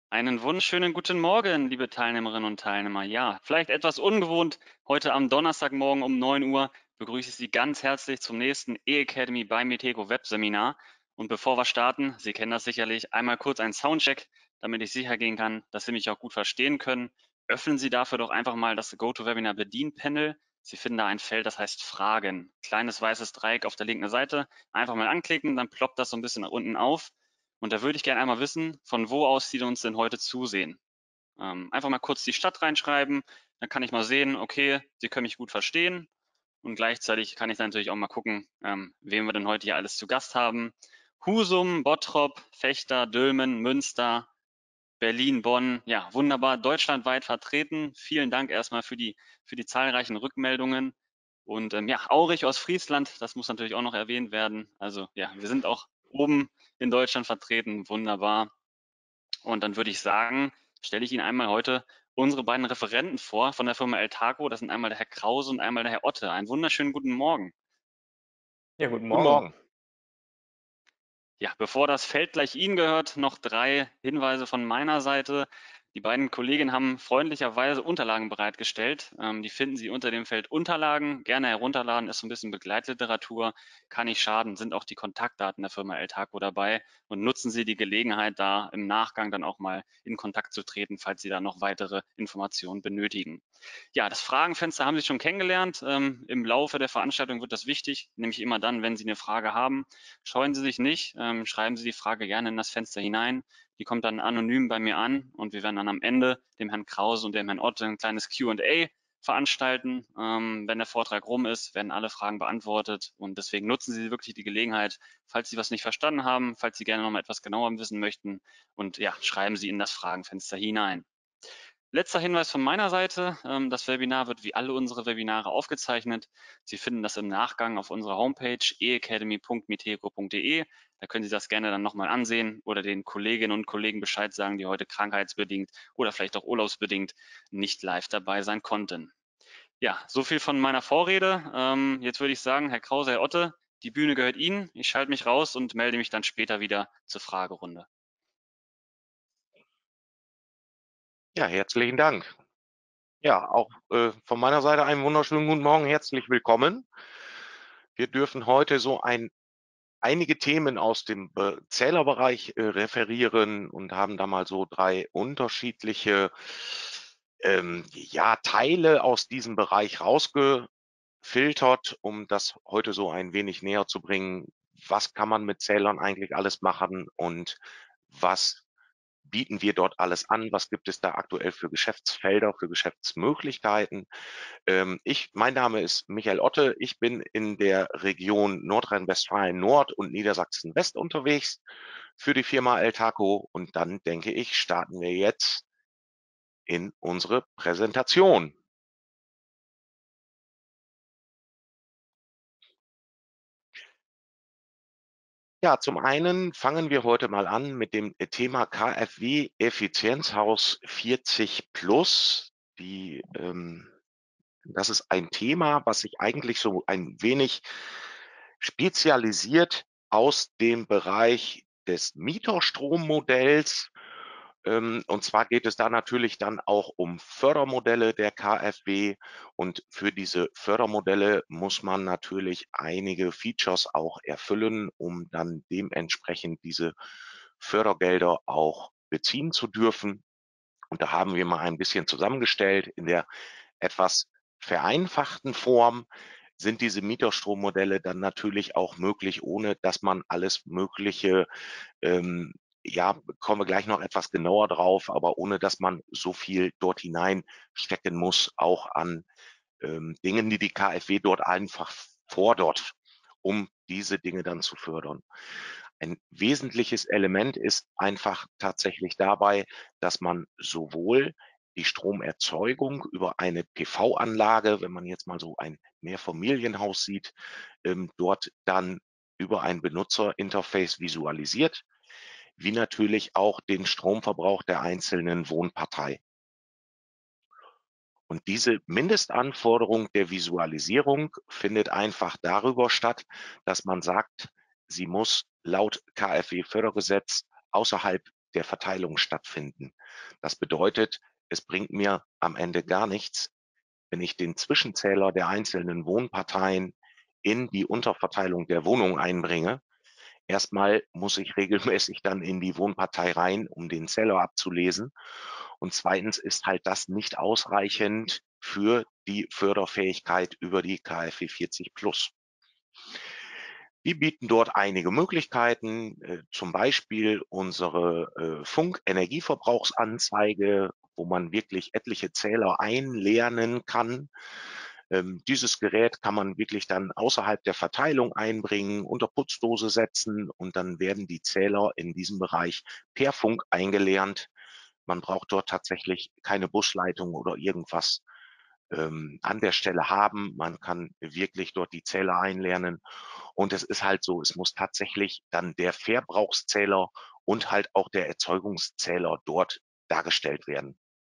Einen wunderschönen guten Morgen, liebe Teilnehmerinnen und Teilnehmer. Ja, vielleicht etwas ungewohnt. Heute am Donnerstagmorgen um 9 Uhr begrüße ich Sie ganz herzlich zum nächsten E-Academy bei Meteco Webseminar. Und bevor wir starten, Sie kennen das sicherlich, einmal kurz ein Soundcheck, damit ich sicher gehen kann, dass Sie mich auch gut verstehen können. Öffnen Sie dafür doch einfach mal das GoToWebinar Bedienpanel. Sie finden da ein Feld, das heißt Fragen. Kleines weißes Dreieck auf der linken Seite. Einfach mal anklicken, dann ploppt das so ein bisschen nach unten auf. Und da würde ich gerne einmal wissen, von wo aus Sie uns denn heute zusehen. Einfach mal kurz die Stadt reinschreiben, dann kann ich mal sehen, okay, Sie können mich gut verstehen und gleichzeitig kann ich dann natürlich auch mal gucken, wen wir denn heute hier alles zu Gast haben. Husum, Bottrop, Vechta, Dülmen, Münster, Berlin, Bonn, ja, wunderbar, deutschlandweit vertreten. Vielen Dank erstmal für die zahlreichen Rückmeldungen. Und ja, Aurich aus Friesland, das muss natürlich auch noch erwähnt werden. Also ja, wir sind auch oben in Deutschland vertreten, wunderbar. Und dann würde ich sagen, stelle ich Ihnen einmal heute unsere beiden Referenten vor von der Firma Eltaco. Das sind einmal der Herr Krause und einmal der Herr Otte. Einen wunderschönen guten Morgen. Ja, guten Guten Morgen. Morgen. Ja, bevor das Feld gleich Ihnen gehört, noch 3 Hinweise von meiner Seite. Die beiden Kolleginnen haben freundlicherweise Unterlagen bereitgestellt. Die finden Sie unter dem Feld Unterlagen. Gerne herunterladen, ist so ein bisschen Begleitliteratur, kann nicht schaden, sind auch die Kontaktdaten der Firma Eltaco dabei und nutzen Sie die Gelegenheit, da im Nachgang dann auch mal in Kontakt zu treten, falls Sie da noch weitere Informationen benötigen. Ja, das Fragenfenster haben Sie schon kennengelernt. Im Laufe der Veranstaltung wird das wichtig, nämlich immer dann, wenn Sie eine Frage haben. Scheuen Sie sich nicht, schreiben Sie die Frage gerne in das Fenster hinein. Die kommt dann anonym bei mir an und wir werden dann am Ende dem Herrn Krause und dem Herrn Otte ein kleines Q&A veranstalten. Wenn der Vortrag rum ist, werden alle Fragen beantwortet und deswegen nutzen Sie wirklich die Gelegenheit, falls Sie was nicht verstanden haben, falls Sie gerne noch mal etwas genauer wissen möchten und ja, schreiben Sie in das Fragenfenster hinein. Letzter Hinweis von meiner Seite. Das Webinar wird wie alle unsere Webinare aufgezeichnet. Sie finden das im Nachgang auf unserer Homepage eacademy.meteco.de. Da können Sie das gerne dann nochmal ansehen oder den Kolleginnen und Kollegen Bescheid sagen, die heute krankheitsbedingt oder vielleicht auch urlaubsbedingt nicht live dabei sein konnten. Ja, so viel von meiner Vorrede. Jetzt würde ich sagen, Herr Krause, Herr Otte, die Bühne gehört Ihnen. Ich schalte mich raus und melde mich dann später wieder zur Fragerunde. Ja, herzlichen Dank. Ja, auch von meiner Seite einen wunderschönen guten Morgen, herzlich willkommen. Wir dürfen heute einige Themen aus dem Zählerbereich referieren und haben da mal so 3 unterschiedliche ja, Teile aus diesem Bereich rausgefiltert, um das heute so ein wenig näher zu bringen. Was kann man mit Zählern eigentlich alles machen und was bieten wir dort alles an? Was gibt es da aktuell für Geschäftsfelder, für Geschäftsmöglichkeiten? Mein Name ist Michael Otte. Ich bin in der Region Nordrhein-Westfalen Nord und Niedersachsen West unterwegs für die Firma Eltaco. Und dann denke ich, starten wir jetzt in unsere Präsentation. Ja, zum einen fangen wir heute mal an mit dem Thema KfW Effizienzhaus 40 plus. Das ist ein Thema, was sich eigentlich so ein wenig spezialisiert aus dem Bereich des Mieterstrommodells. Und zwar geht es da natürlich dann auch um Fördermodelle der KfW. Und für diese Fördermodelle muss man natürlich einige Features auch erfüllen, um dann dementsprechend diese Fördergelder auch beziehen zu dürfen. Und da haben wir mal ein bisschen zusammengestellt. In der etwas vereinfachten Form sind diese Mieterstrommodelle dann natürlich auch möglich, ohne dass man alles Mögliche, ja, kommen wir gleich noch etwas genauer drauf, aber ohne dass man so viel dort hineinstecken muss, auch an Dingen, die die KfW dort einfach fordert, um diese Dinge dann zu fördern. Ein wesentliches Element ist einfach tatsächlich dabei, dass man sowohl die Stromerzeugung über eine PV-Anlage, wenn man jetzt mal so ein Mehrfamilienhaus sieht, dort dann über ein Benutzerinterface visualisiert, wie natürlich auch den Stromverbrauch der einzelnen Wohnpartei. Und diese Mindestanforderung der Visualisierung findet einfach darüber statt, dass man sagt, sie muss laut KfW-Fördergesetz außerhalb der Verteilung stattfinden. Das bedeutet, es bringt mir am Ende gar nichts, wenn ich den Zwischenzähler der einzelnen Wohnparteien in die Unterverteilung der Wohnung einbringe. Erstmal muss ich regelmäßig dann in die Wohnpartei rein, um den Zähler abzulesen. Und zweitens ist halt das nicht ausreichend für die Förderfähigkeit über die KfW 40 Plus. Wir bieten dort einige Möglichkeiten, zum Beispiel unsere Funk-Energieverbrauchsanzeige, wo man wirklich etliche Zähler einlernen kann. Dieses Gerät kann man wirklich dann außerhalb der Verteilung einbringen, unter Putzdose setzen und dann werden die Zähler in diesem Bereich per Funk eingelernt. Man braucht dort tatsächlich keine Busleitung oder irgendwas an der Stelle haben. Man kann wirklich dort die Zähler einlernen. Und es ist halt so, es muss tatsächlich dann der Verbrauchszähler und halt auch der Erzeugungszähler dort dargestellt werden.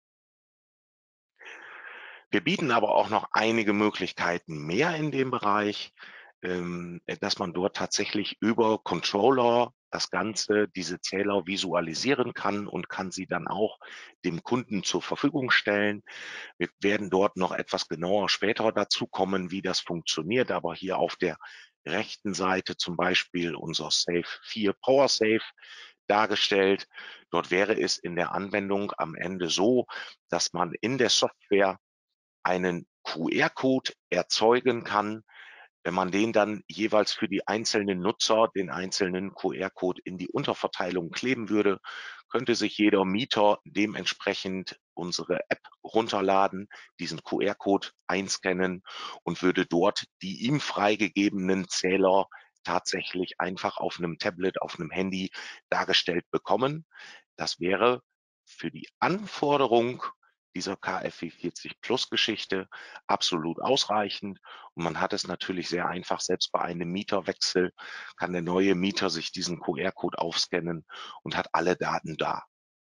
Wir bieten aber auch noch einige Möglichkeiten mehr in dem Bereich, dass man dort tatsächlich über Controller das Ganze, diese Zähler visualisieren kann und kann sie dann auch dem Kunden zur Verfügung stellen. Wir werden dort noch etwas genauer später dazu kommen, wie das funktioniert, aber hier auf der rechten Seite zum Beispiel unser Safe 4 Power Safe dargestellt. Dort wäre es in der Anwendung am Ende so, dass man in der Software einen QR-Code erzeugen kann. Wenn man den dann jeweils für die einzelnen Nutzer, den einzelnen QR-Code in die Unterverteilung kleben würde, könnte sich jeder Mieter dementsprechend unsere App runterladen, diesen QR-Code einscannen und würde dort die ihm freigegebenen Zähler tatsächlich einfach auf einem Tablet, auf einem Handy dargestellt bekommen. Das wäre für die Anforderung dieser KfW 40 Plus Geschichte absolut ausreichend. Und man hat es natürlich sehr einfach, selbst bei einem Mieterwechsel kann der neue Mieter sich diesen QR-Code aufscannen und hat alle Daten da.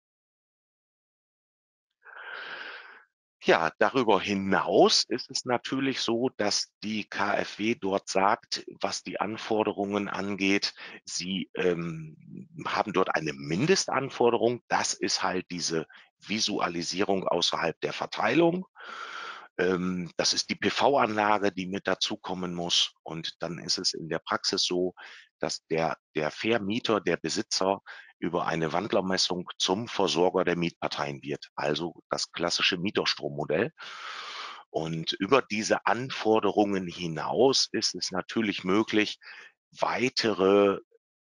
Ja, darüber hinaus ist es natürlich so, dass die KfW dort sagt, was die Anforderungen angeht, sie haben dort eine Mindestanforderung. Das ist halt diese Visualisierung außerhalb der Verteilung. Das ist die PV-Anlage, die mit dazukommen muss. Und dann ist es in der Praxis so, dass der Vermieter, der Besitzer über eine Wandlermessung zum Versorger der Mietparteien wird, also das klassische Mieterstrommodell. Und über diese Anforderungen hinaus ist es natürlich möglich, weitere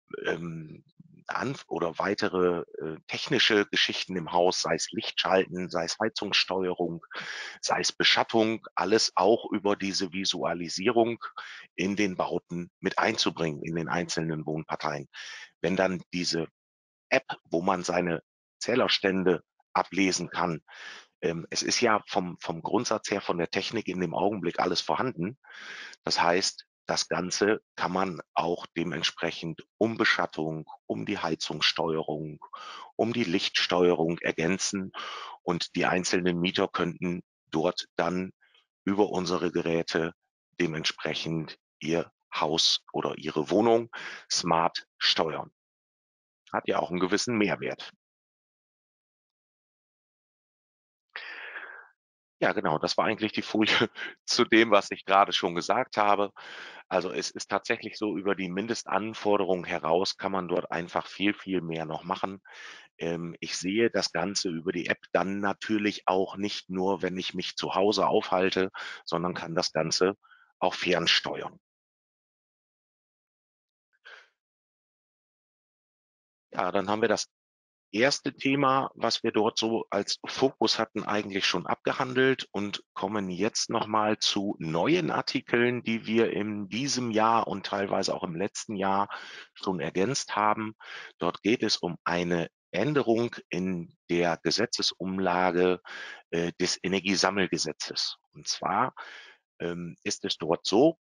weitere technische Geschichten im Haus, sei es Lichtschalten, sei es Heizungssteuerung, sei es Beschattung, alles auch über diese Visualisierung in den Bauten mit einzubringen, in den einzelnen Wohnparteien. Wenn dann diese App, wo man seine Zählerstände ablesen kann, es ist ja vom Grundsatz her, von der Technik in dem Augenblick alles vorhanden. Das heißt, das Ganze kann man auch dementsprechend um Beschattung, um die Heizungssteuerung, um die Lichtsteuerung ergänzen und die einzelnen Mieter könnten dort dann über unsere Geräte dementsprechend ihr Haus oder ihre Wohnung smart steuern. Hat ja auch einen gewissen Mehrwert. Ja, genau, das war eigentlich die Folie zu dem, was ich gerade schon gesagt habe. Also es ist tatsächlich so, über die Mindestanforderungen heraus kann man dort einfach viel, viel mehr noch machen. Ich sehe das Ganze über die App dann natürlich auch nicht nur, wenn ich mich zu Hause aufhalte, sondern kann das Ganze auch fernsteuern. Ja, dann haben wir das erste Thema, was wir dort so als Fokus hatten, eigentlich schon abgehandelt und kommen jetzt nochmal zu neuen Artikeln, die wir in diesem Jahr und teilweise auch im letzten Jahr schon ergänzt haben. Dort geht es um eine Änderung in der Gesetzesumlage des Energiesammelgesetzes. Und zwar ist es dort so,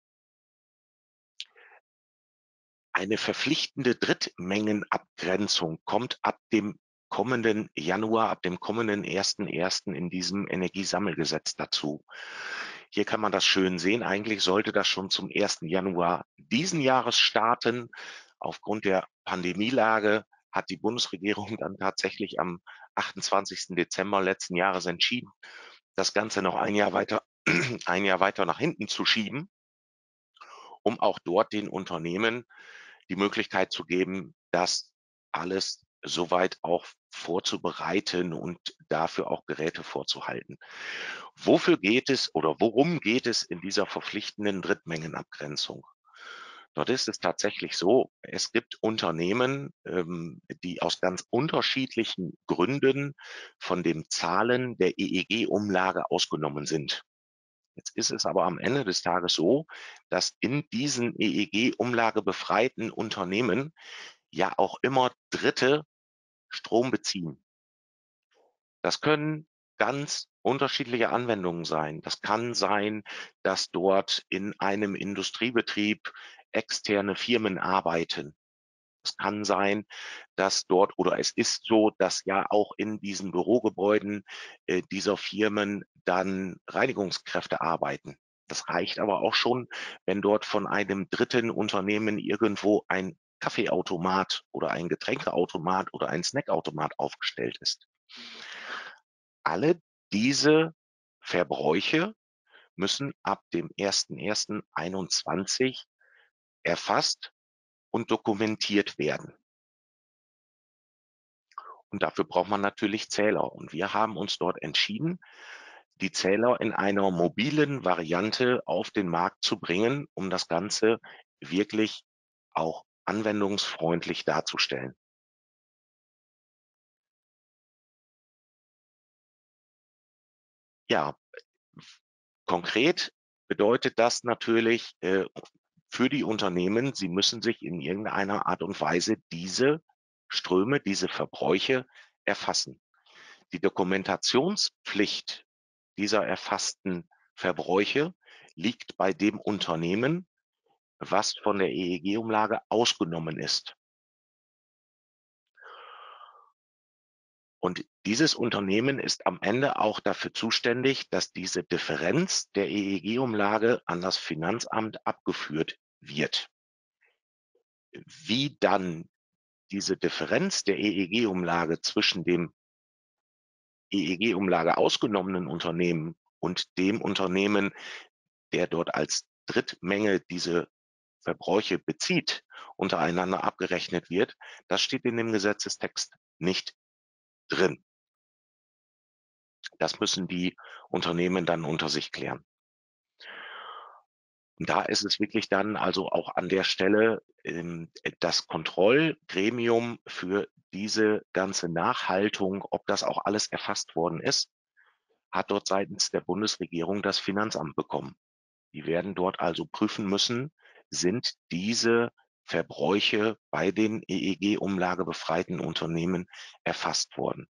eine verpflichtende Drittmengenabgrenzung kommt ab dem kommenden Januar, ab dem kommenden 1.1. in diesem Energiesammelgesetz dazu. Hier kann man das schön sehen. Eigentlich sollte das schon zum 1. Januar diesen Jahres starten. Aufgrund der Pandemielage hat die Bundesregierung dann tatsächlich am 28. Dezember letzten Jahres entschieden, das Ganze noch ein Jahr weiter nach hinten zu schieben, um auch dort den Unternehmen die Möglichkeit zu geben, das alles soweit auch vorzubereiten und dafür auch Geräte vorzuhalten. Wofür geht es oder worum geht es in dieser verpflichtenden Drittmengenabgrenzung? Dort ist es tatsächlich so, es gibt Unternehmen, die aus ganz unterschiedlichen Gründen von dem Zahlen der EEG-Umlage ausgenommen sind. Jetzt ist es aber am Ende des Tages so, dass in diesen EEG-Umlage befreiten Unternehmen ja auch immer Dritte Strom beziehen. Das können ganz unterschiedliche Anwendungen sein. Das kann sein, dass dort in einem Industriebetrieb externe Firmen arbeiten. Es kann sein, dass dort oder es ist so, dass ja auch in diesen Bürogebäuden dieser Firmen dann Reinigungskräfte arbeiten. Das reicht aber auch schon, wenn dort von einem dritten Unternehmen irgendwo ein Kaffeeautomat oder ein Getränkeautomat oder ein Snackautomat aufgestellt ist. Alle diese Verbräuche müssen ab dem 01.01.21 erfasst und dokumentiert werden. Und dafür braucht man natürlich Zähler. Und wir haben uns dort entschieden, die Zähler in einer mobilen Variante auf den Markt zu bringen, um das Ganze wirklich auch anwendungsfreundlich darzustellen. Ja, konkret bedeutet das natürlich für die Unternehmen, sie müssen sich in irgendeiner Art und Weise diese Ströme, diese Verbräuche erfassen. Die Dokumentationspflicht dieser erfassten Verbräuche liegt bei dem Unternehmen, was von der EEG-Umlage ausgenommen ist. Und dieses Unternehmen ist am Ende auch dafür zuständig, dass diese Differenz der EEG-Umlage an das Finanzamt abgeführt wird. Wie dann diese Differenz der EEG-Umlage zwischen dem EEG-Umlage ausgenommenen Unternehmen und dem Unternehmen, der dort als Drittmenge diese Verbräuche bezieht, untereinander abgerechnet wird, das steht in dem Gesetzestext nicht drin. Das müssen die Unternehmen dann unter sich klären. Und da ist es wirklich dann also auch an der Stelle das Kontrollgremium für diese ganze Nachhaltung, ob das auch alles erfasst worden ist, hat dort seitens der Bundesregierung das Finanzamt bekommen. Die werden dort also prüfen müssen, sind diese Verbräuche bei den EEG-Umlage befreiten Unternehmen erfasst worden.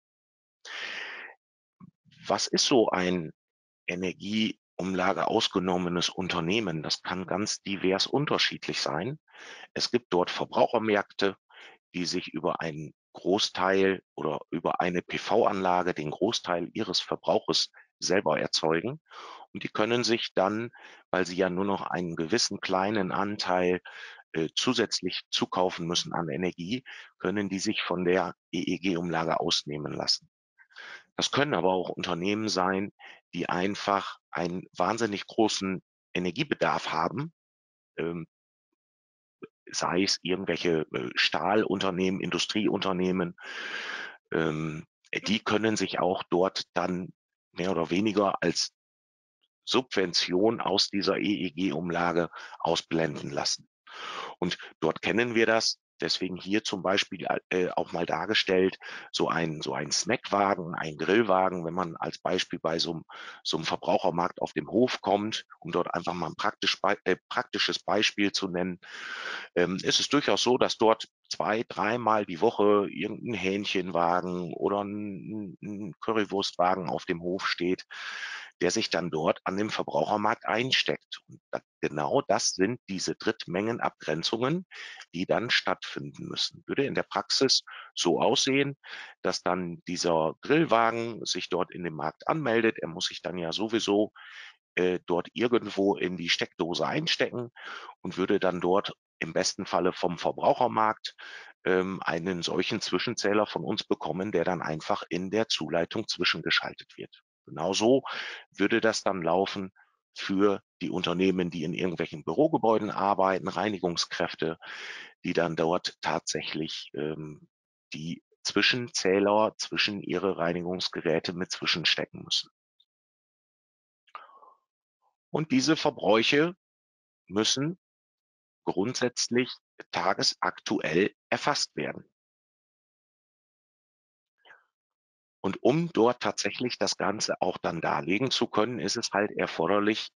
Was ist so ein Energieumlage ausgenommenes Unternehmen? Das kann ganz divers unterschiedlich sein. Es gibt dort Verbrauchermärkte, die sich über einen Großteil oder über eine PV-Anlage den Großteil ihres Verbrauches selber erzeugen. Und die können sich dann, weil sie ja nur noch einen gewissen kleinen Anteil zusätzlich zukaufen müssen an Energie, können die sich von der EEG-Umlage ausnehmen lassen. Das können aber auch Unternehmen sein, die einfach einen wahnsinnig großen Energiebedarf haben, sei es irgendwelche Stahlunternehmen, Industrieunternehmen, die können sich auch dort dann mehr oder weniger als Subvention aus dieser EEG-Umlage ausblenden lassen. Und dort kennen wir das. Deswegen hier zum Beispiel auch mal dargestellt, so ein Snackwagen, ein Grillwagen, wenn man als Beispiel bei so einem Verbrauchermarkt auf dem Hof kommt, um dort einfach mal ein praktisches Beispiel zu nennen, ist es durchaus so, dass dort 2-, 3-mal die Woche irgendein Hähnchenwagen oder ein Currywurstwagen auf dem Hof steht, der sich dann dort an dem Verbrauchermarkt einsteckt. Und genau das sind diese Drittmengenabgrenzungen, die dann stattfinden müssen. Würde in der Praxis so aussehen, dass dann dieser Grillwagen sich dort in dem Markt anmeldet. Er muss sich dann ja sowieso dort irgendwo in die Steckdose einstecken und würde dann dort im besten Falle vom Verbrauchermarkt einen solchen Zwischenzähler von uns bekommen, der dann einfach in der Zuleitung zwischengeschaltet wird. Genauso würde das dann laufen für die Unternehmen, die in irgendwelchen Bürogebäuden arbeiten, Reinigungskräfte, die dann dort tatsächlich die Zwischenzähler zwischen ihre Reinigungsgeräte mit zwischenstecken müssen. Und diese Verbräuche müssen grundsätzlich tagesaktuell erfasst werden. Und um dort tatsächlich das Ganze auch dann darlegen zu können, ist es halt erforderlich,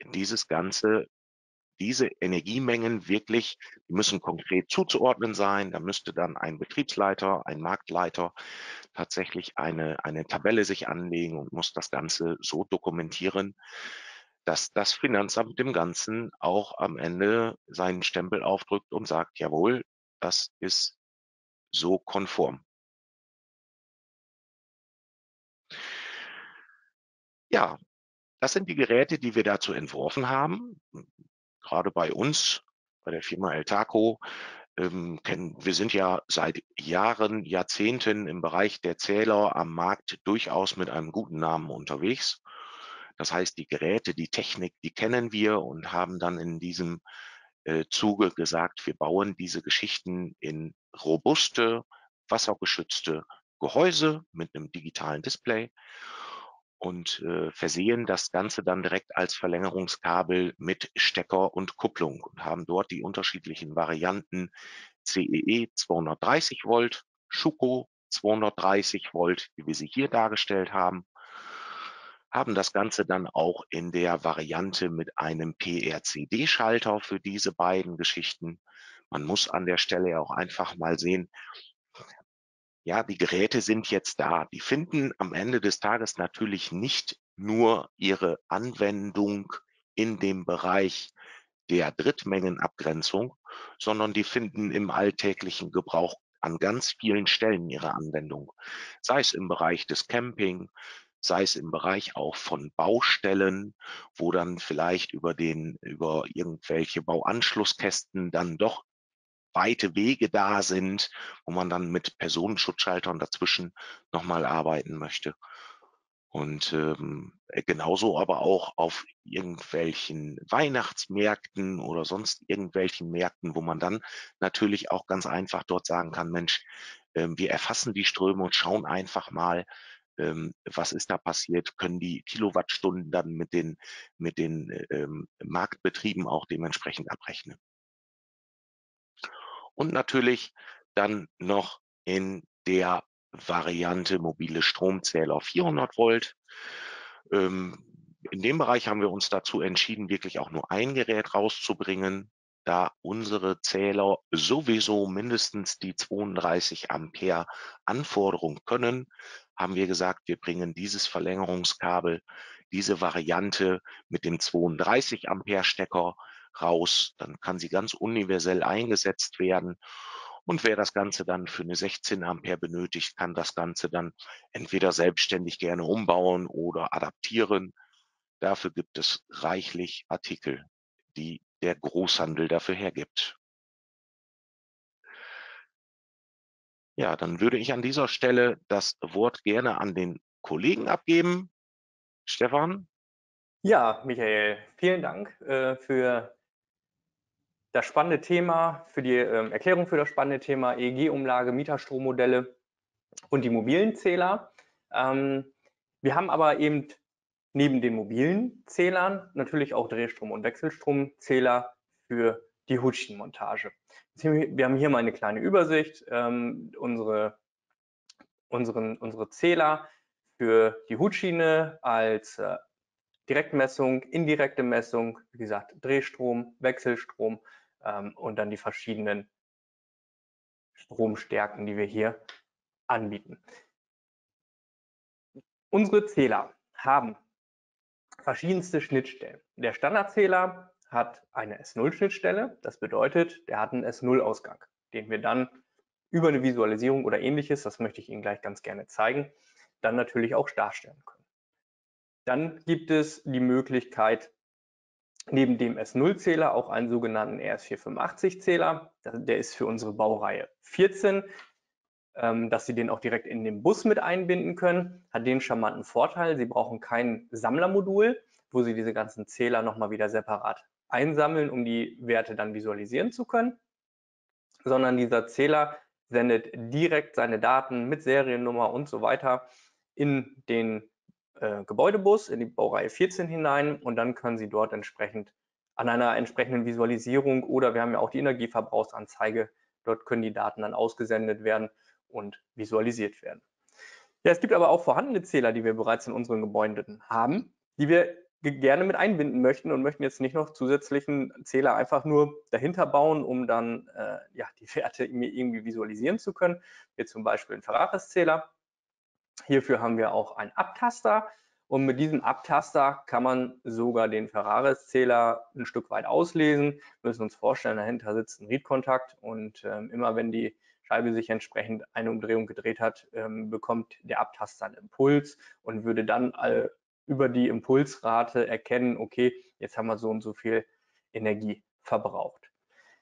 diese Energiemengen wirklich, die müssen konkret zuzuordnen sein. Da müsste dann ein Betriebsleiter, ein Marktleiter tatsächlich eine Tabelle sich anlegen und muss das Ganze so dokumentieren, dass das Finanzamt dem Ganzen auch am Ende seinen Stempel aufdrückt und sagt, jawohl, das ist so konform. Ja, das sind die Geräte, die wir dazu entworfen haben. Gerade bei uns, bei der Firma Eltaco, wir sind ja seit Jahren, Jahrzehnten im Bereich der Zähler am Markt durchaus mit einem guten Namen unterwegs. Das heißt, die Geräte, die Technik, die kennen wir und haben dann in diesem Zuge gesagt, wir bauen diese Geschichten in robuste, wassergeschützte Gehäuse mit einem digitalen Display und versehen das Ganze dann direkt als Verlängerungskabel mit Stecker und Kupplung und haben dort die unterschiedlichen Varianten CEE 230 Volt, Schuko 230 Volt, wie wir sie hier dargestellt haben das Ganze dann auch in der Variante mit einem PRCD-Schalter für diese beiden Geschichten. Man muss an der Stelle auch einfach mal sehen, ja, die Geräte sind jetzt da. Die finden am Ende des Tages natürlich nicht nur ihre Anwendung in dem Bereich der Drittmengenabgrenzung, sondern die finden im alltäglichen Gebrauch an ganz vielen Stellen ihre Anwendung. Sei es im Bereich des Camping, sei es im Bereich auch von Baustellen, wo dann vielleicht über irgendwelche Bauanschlusskästen dann doch weite Wege da sind, wo man dann mit Personenschutzschaltern dazwischen nochmal arbeiten möchte. Und genauso aber auch auf irgendwelchen Weihnachtsmärkten oder sonst irgendwelchen Märkten, wo man dann natürlich auch ganz einfach dort sagen kann, Mensch, wir erfassen die Ströme und schauen einfach mal, was ist da passiert, können die Kilowattstunden dann mit den Marktbetrieben auch dementsprechend abrechnen. Und natürlich dann noch in der Variante mobile Stromzähler 400 Volt. In dem Bereich haben wir uns dazu entschieden, wirklich auch nur ein Gerät rauszubringen, da unsere Zähler sowieso mindestens die 32 Ampere Anforderung können, haben wir gesagt, wir bringen dieses Verlängerungskabel, diese Variante mit dem 32 Ampere Stecker raus. Dann kann sie ganz universell eingesetzt werden. Und wer das Ganze dann für eine 16 Ampere benötigt, kann das Ganze dann entweder selbstständig gerne umbauen oder adaptieren. Dafür gibt es reichlich Artikel, die der Großhandel dafür hergibt. Ja, dann würde ich an dieser Stelle das Wort gerne an den Kollegen abgeben. Stefan? Ja, Michael, vielen Dank für das spannende Thema, für die Erklärung für das spannende Thema EEG-Umlage, Mieterstrommodelle und die mobilen Zähler. Wir haben aber eben neben den mobilen Zählern natürlich auch Drehstrom- und Wechselstromzähler für die Hutschenmontage. Wir haben hier mal eine kleine Übersicht, unsere Zähler für die Hutschiene als Direktmessung, indirekte Messung, wie gesagt, Drehstrom, Wechselstrom und dann die verschiedenen Stromstärken, die wir hier anbieten. Unsere Zähler haben verschiedenste Schnittstellen. Der Standardzähler hat eine S0-Schnittstelle, das bedeutet, der hat einen S0-Ausgang, den wir dann über eine Visualisierung oder ähnliches, das möchte ich Ihnen gleich ganz gerne zeigen, dann natürlich auch darstellen können. Dann gibt es die Möglichkeit, neben dem S0-Zähler auch einen sogenannten RS485-Zähler. Der ist für unsere Baureihe 14. Dass Sie den auch direkt in den Bus mit einbinden können, hat den charmanten Vorteil, Sie brauchen kein Sammlermodul, wo Sie diese ganzen Zähler nochmal wieder separat einsammeln, um die Werte dann visualisieren zu können, sondern dieser Zähler sendet direkt seine Daten mit Seriennummer und so weiter in den Gebäudebus, in die Baureihe 14 hinein, und dann können Sie dort entsprechend an einer entsprechenden Visualisierung, oder wir haben ja auch die Energieverbrauchsanzeige, dort können die Daten dann ausgesendet werden und visualisiert werden. Ja, es gibt aber auch vorhandene Zähler, die wir bereits in unseren Gebäuden haben, die wir gerne mit einbinden möchten und möchten jetzt nicht noch zusätzlichen Zähler einfach nur dahinter bauen, um dann ja, die Werte irgendwie visualisieren zu können. Hier zum Beispiel ein Ferraris-Zähler. Hierfür haben wir auch einen Abtaster, und mit diesem Abtaster kann man sogar den Ferraris-Zähler ein Stück weit auslesen. Wir müssen uns vorstellen, dahinter sitzt ein Read-Kontakt, und immer wenn die Scheibe sich entsprechend eine Umdrehung gedreht hat, bekommt der Abtaster einen Impuls und würde dann über die Impulsrate erkennen, okay, jetzt haben wir so und so viel Energie verbraucht.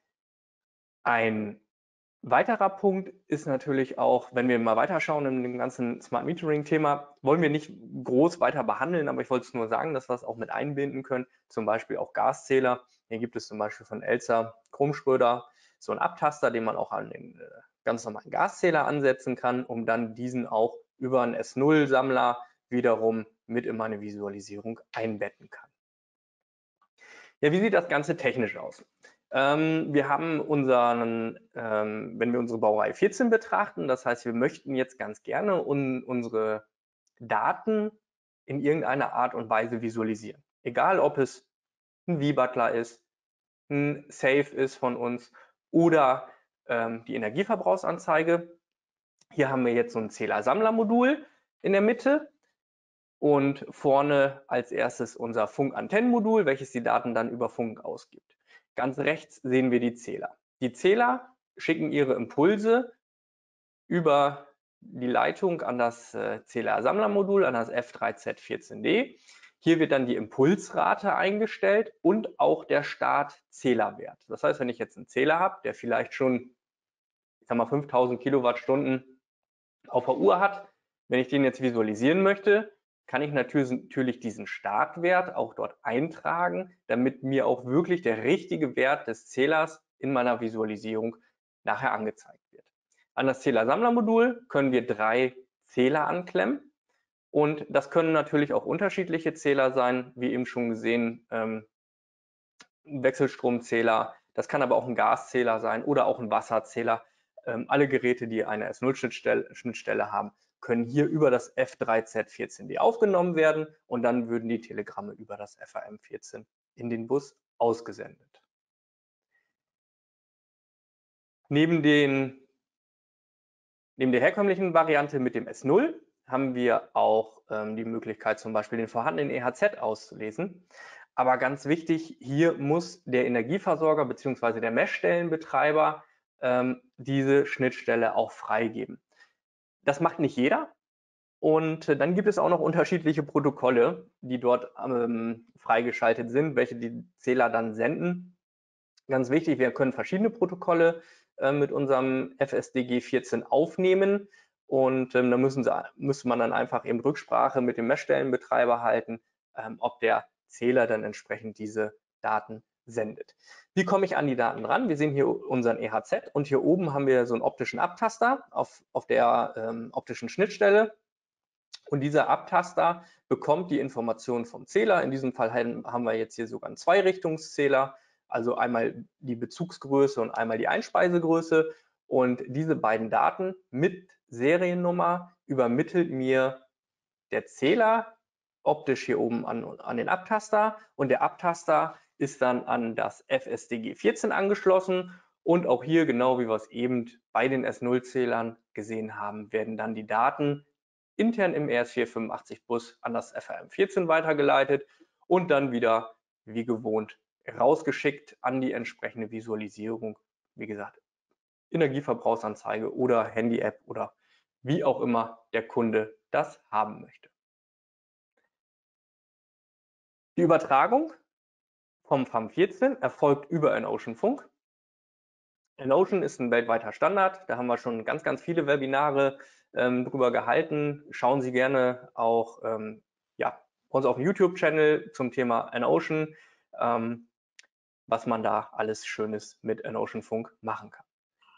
Ein weiterer Punkt ist natürlich auch, wenn wir mal weiterschauen in dem ganzen Smart Metering Thema, wollen wir nicht groß weiter behandeln, aber ich wollte es nur sagen, dass wir es auch mit einbinden können, zum Beispiel auch Gaszähler. Hier gibt es zum Beispiel von Elsa Chromschröder so einen Abtaster, den man auch an den ganz normalen Gaszähler ansetzen kann, um dann diesen auch über einen S0-Sammler wiederum mit in meine Visualisierung einbetten kann. Ja, wie sieht das Ganze technisch aus? Wir haben wenn wir unsere Baureihe 14 betrachten, das heißt, wir möchten jetzt ganz gerne unsere Daten in irgendeiner Art und Weise visualisieren. Egal, ob es ein vButler ist, ein Safe ist von uns oder die Energieverbrauchsanzeige. Hier haben wir jetzt so ein Zähler-Sammler-Modul in der Mitte. Und vorne als erstes unser Funkantennenmodul, welches die Daten dann über Funk ausgibt. Ganz rechts sehen wir die Zähler. Die Zähler schicken ihre Impulse über die Leitung an das Zähler-Sammler-Modul, an das F3Z14D. Hier wird dann die Impulsrate eingestellt und auch der Start-Zählerwert. Das heißt, wenn ich jetzt einen Zähler habe, der vielleicht schon, ich sag mal, 5000 Kilowattstunden auf der Uhr hat, wenn ich den jetzt visualisieren möchte, kann ich natürlich diesen Startwert auch dort eintragen, damit mir auch wirklich der richtige Wert des Zählers in meiner Visualisierung nachher angezeigt wird. An das Zähler-Sammler-Modul können wir 3 Zähler anklemmen, und das können natürlich auch unterschiedliche Zähler sein, wie eben schon gesehen, ein Wechselstromzähler, das kann aber auch ein Gaszähler sein oder auch ein Wasserzähler. Alle Geräte, die eine S0-Schnittstelle haben, können hier über das F3Z14D aufgenommen werden, und dann würden die Telegramme über das FAM14 in den Bus ausgesendet. Neben der herkömmlichen Variante mit dem S0 haben wir auch die Möglichkeit, zum Beispiel den vorhandenen EHZ auszulesen. Aber ganz wichtig, hier muss der Energieversorger bzw. der Messstellenbetreiber diese Schnittstelle auch freigeben. Das macht nicht jeder, und dann gibt es auch noch unterschiedliche Protokolle, die dort freigeschaltet sind, welche die Zähler dann senden. Ganz wichtig, wir können verschiedene Protokolle mit unserem FSDG 14 aufnehmen, und da müsste man dann einfach eben Rücksprache mit dem Messstellenbetreiber halten, ob der Zähler dann entsprechend diese Daten sendet. Wie komme ich an die Daten ran? Wir sehen hier unseren EHZ, und hier oben haben wir so einen optischen Abtaster auf der optischen Schnittstelle, und dieser Abtaster bekommt die Informationen vom Zähler. In diesem Fall haben wir jetzt hier sogar einen Zweirichtungszähler, also einmal die Bezugsgröße und einmal die Einspeisegröße, und diese beiden Daten mit Seriennummer übermittelt mir der Zähler optisch hier oben an den Abtaster, und der Abtaster ist dann an das FSDG 14 angeschlossen, und auch hier, genau wie wir es eben bei den S0-Zählern gesehen haben, werden dann die Daten intern im RS485-Bus an das FAM14 weitergeleitet und dann wieder wie gewohnt rausgeschickt an die entsprechende Visualisierung. Wie gesagt, Energieverbrauchsanzeige oder Handy-App oder wie auch immer der Kunde das haben möchte. Die Übertragung vom FAM 14 erfolgt über Enocean Funk. Enocean ist ein weltweiter Standard. Da haben wir schon ganz, ganz viele Webinare drüber gehalten. Schauen Sie gerne auch ja, bei uns auf dem YouTube-Channel zum Thema Enocean, was man da alles Schönes mit Enocean Funk machen kann.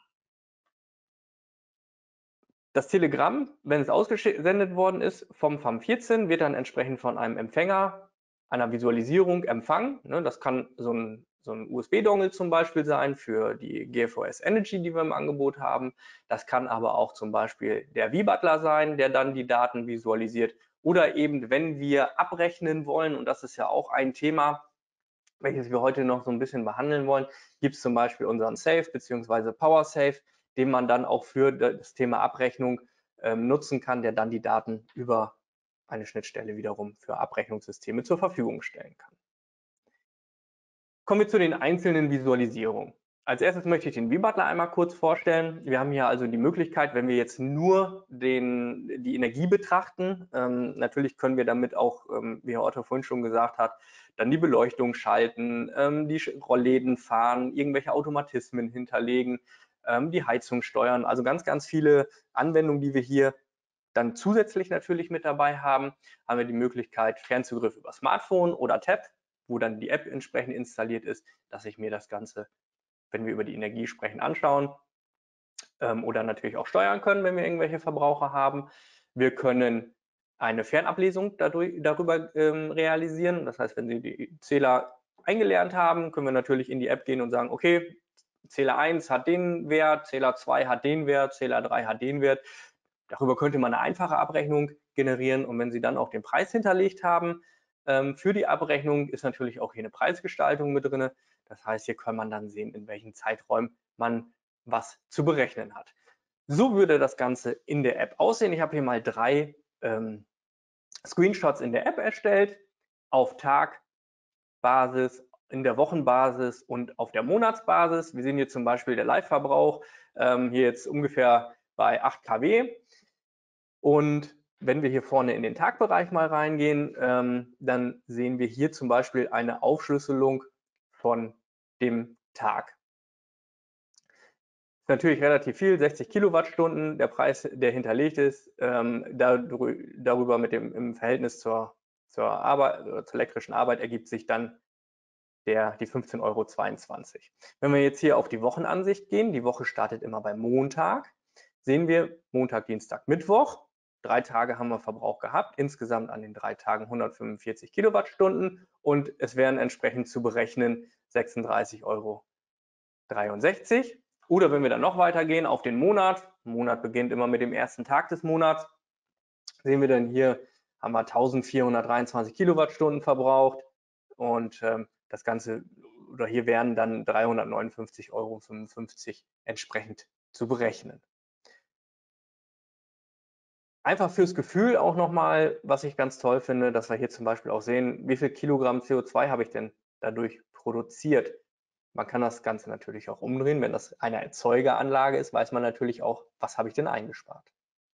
Das Telegramm, wenn es ausgesendet worden ist vom FAM 14, wird dann entsprechend von einem Empfänger einer Visualisierung empfangen. Das kann so ein USB-Dongle zum Beispiel sein für die GFOS Energy, die wir im Angebot haben. Das kann aber auch zum Beispiel der vButler sein, der dann die Daten visualisiert. Oder eben, wenn wir abrechnen wollen, und das ist ja auch ein Thema, welches wir heute noch so ein bisschen behandeln wollen, gibt es zum Beispiel unseren Safe bzw. PowerSafe, den man dann auch für das Thema Abrechnung nutzen kann, der dann die Daten über eine Schnittstelle wiederum für Abrechnungssysteme zur Verfügung stellen kann. Kommen wir zu den einzelnen Visualisierungen. Als erstes möchte ich den vButler einmal kurz vorstellen. Wir haben hier also die Möglichkeit, wenn wir jetzt nur die Energie betrachten, natürlich können wir damit auch, wie Herr Otto vorhin schon gesagt hat, dann die Beleuchtung schalten, die Rollläden fahren, irgendwelche Automatismen hinterlegen, die Heizung steuern. Also ganz, ganz viele Anwendungen, die wir hier dann zusätzlich natürlich mit dabei haben. Haben wir die Möglichkeit Fernzugriff über Smartphone oder Tab, wo dann die App entsprechend installiert ist, dass ich mir das Ganze, wenn wir über die Energie sprechen, anschauen oder natürlich auch steuern können, wenn wir irgendwelche Verbraucher haben. Wir können eine Fernablesung darüber realisieren. Das heißt, wenn Sie die Zähler eingelernt haben, können wir natürlich in die App gehen und sagen, okay, Zähler 1 hat den Wert, Zähler 2 hat den Wert, Zähler 3 hat den Wert. Darüber könnte man eine einfache Abrechnung generieren und wenn Sie dann auch den Preis hinterlegt haben, für die Abrechnung ist natürlich auch hier eine Preisgestaltung mit drin. Das heißt, hier kann man dann sehen, in welchen Zeiträumen man was zu berechnen hat. So würde das Ganze in der App aussehen. Ich habe hier mal 3 Screenshots in der App erstellt, auf Tagbasis, in der Wochenbasis und auf der Monatsbasis. Wir sehen hier zum Beispiel der Live-Verbrauch, hier jetzt ungefähr bei 8 kW. Und wenn wir hier vorne in den Tagbereich mal reingehen, dann sehen wir hier zum Beispiel eine Aufschlüsselung von dem Tag. Ist natürlich relativ viel, 60 Kilowattstunden, der Preis, der hinterlegt ist, darüber mit dem im Verhältnis zur Arbeit oder zur elektrischen Arbeit ergibt sich dann die 15,22 €. Wenn wir jetzt hier auf die Wochenansicht gehen, die Woche startet immer beim Montag, sehen wir Montag, Dienstag, Mittwoch. 3 Tage haben wir Verbrauch gehabt, insgesamt an den 3 Tagen 145 Kilowattstunden und es wären entsprechend zu berechnen 36,63 €. Oder wenn wir dann noch weitergehen auf den Monat, Monat beginnt immer mit dem ersten Tag des Monats, sehen wir dann hier, haben wir 1423 Kilowattstunden verbraucht und das Ganze, oder hier wären dann 359,55 € entsprechend zu berechnen. Einfach fürs Gefühl auch nochmal, was ich ganz toll finde, dass wir hier zum Beispiel auch sehen, wie viel Kilogramm CO2 habe ich denn dadurch produziert. Man kann das Ganze natürlich auch umdrehen. Wenn das eine Erzeugeranlage ist, weiß man natürlich auch, was habe ich denn eingespart.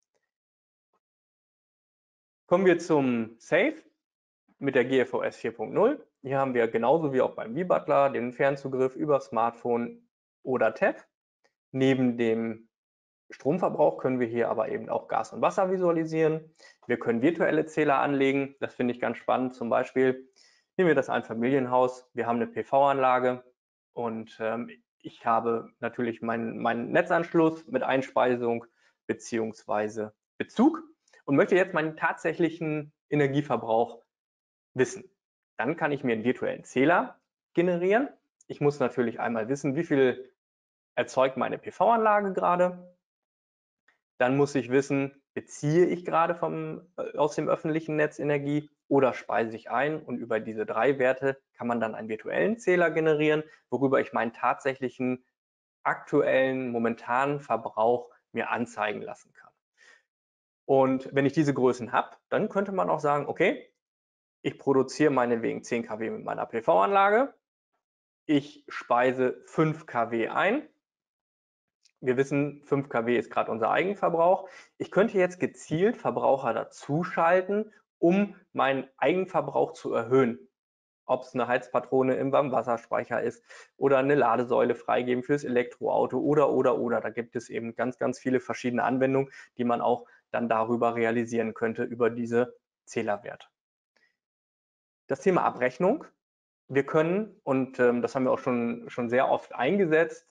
Kommen wir zum Safe mit der GFOS 4.0. Hier haben wir genauso wie auch beim vButler den Fernzugriff über Smartphone oder Tab. Neben dem Stromverbrauch können wir hier aber eben auch Gas und Wasser visualisieren. Wir können virtuelle Zähler anlegen. Das finde ich ganz spannend. Zum Beispiel nehmen wir das Einfamilienhaus. Wir haben eine PV-Anlage und ich habe natürlich meinen Netzanschluss mit Einspeisung bzw. Bezug und möchte jetzt meinen tatsächlichen Energieverbrauch wissen. Dann kann ich mir einen virtuellen Zähler generieren. Ich muss natürlich einmal wissen, wie viel erzeugt meine PV-Anlage gerade. Dann muss ich wissen, beziehe ich gerade aus dem öffentlichen Netz Energie oder speise ich ein, und über diese 3 Werte kann man dann einen virtuellen Zähler generieren, worüber ich meinen tatsächlichen aktuellen, momentanen Verbrauch mir anzeigen lassen kann. Und wenn ich diese Größen habe, dann könnte man auch sagen, okay, ich produziere meinetwegen 10 kW mit meiner PV-Anlage, ich speise 5 kW ein. Wir wissen, 5 kW ist gerade unser Eigenverbrauch. Ich könnte jetzt gezielt Verbraucher dazuschalten, um meinen Eigenverbrauch zu erhöhen. ob es eine Heizpatrone im Warmwasserspeicher ist oder eine Ladesäule freigeben fürs Elektroauto oder. Da gibt es eben ganz, ganz viele verschiedene Anwendungen, die man auch dann darüber realisieren könnte, über diese Zählerwerte. Das Thema Abrechnung. Wir können, und das haben wir auch schon sehr oft eingesetzt,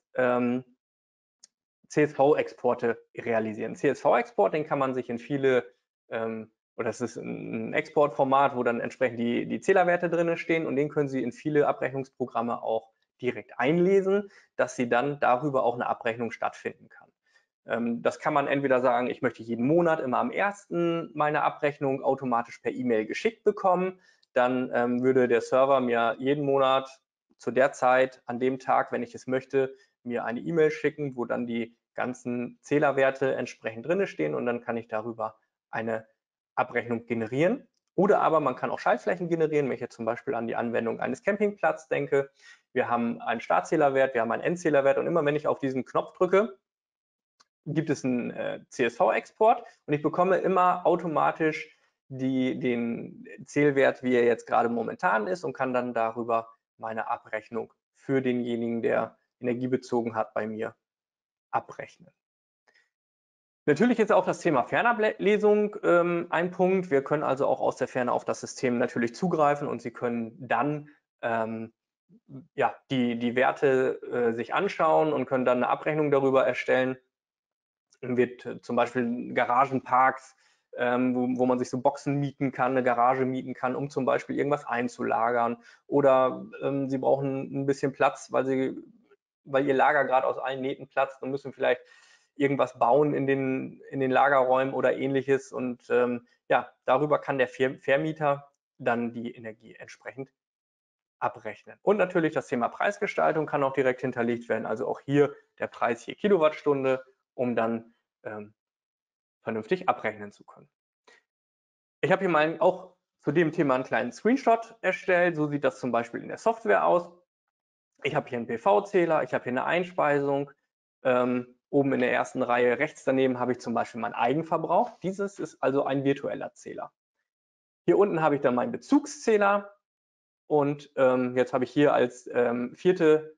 CSV-Exporte realisieren. CSV-Export, den kann man sich in viele, oder das ist ein Exportformat, wo dann entsprechend die Zählerwerte drin stehen, und den können Sie in viele Abrechnungsprogramme auch direkt einlesen, dass Sie dann darüber auch eine Abrechnung stattfinden kann. Das kann man entweder sagen, ich möchte jeden Monat immer am 1. meine Abrechnung automatisch per E-Mail geschickt bekommen. Dann würde der Server mir jeden Monat zu der Zeit, an dem Tag, wenn ich es möchte, mir eine E-Mail schicken, wo dann die ganzen Zählerwerte entsprechend drin stehen, und dann kann ich darüber eine Abrechnung generieren. Oder aber man kann auch Schaltflächen generieren, wenn ich jetzt zum Beispiel an die Anwendung eines Campingplatzes denke. Wir haben einen Startzählerwert, wir haben einen Endzählerwert, und immer wenn ich auf diesen Knopf drücke, gibt es einen CSV-Export, und ich bekomme immer automatisch den Zählwert, wie er jetzt gerade momentan ist, und kann dann darüber meine Abrechnung für denjenigen, der Energie bezogen hat, bei mir abrechnen. Natürlich ist auch das Thema Fernablesung ein Punkt. Wir können also auch aus der Ferne auf das System natürlich zugreifen, und Sie können dann ja, die Werte sich anschauen und können dann eine Abrechnung darüber erstellen. Dann wird zum Beispiel Garagenparks, wo man sich so Boxen mieten kann, eine Garage mieten kann, um zum Beispiel irgendwas einzulagern. Oder Sie brauchen ein bisschen Platz, weil Ihr Lager gerade aus allen Nähten platzt und müssen vielleicht irgendwas bauen in den Lagerräumen oder ähnliches. Und ja, darüber kann der Vermieter dann die Energie entsprechend abrechnen. Und natürlich das Thema Preisgestaltung kann auch direkt hinterlegt werden. Also auch hier der Preis je Kilowattstunde, um dann vernünftig abrechnen zu können. Ich habe hier mal auch zu dem Thema einen kleinen Screenshot erstellt. So sieht das zum Beispiel in der Software aus. Ich habe hier einen PV-Zähler, ich habe hier eine Einspeisung. Oben in der ersten Reihe rechts daneben habe ich zum Beispiel meinen Eigenverbrauch. Dieses ist also ein virtueller Zähler. Hier unten habe ich dann meinen Bezugszähler, und jetzt habe ich hier als vierten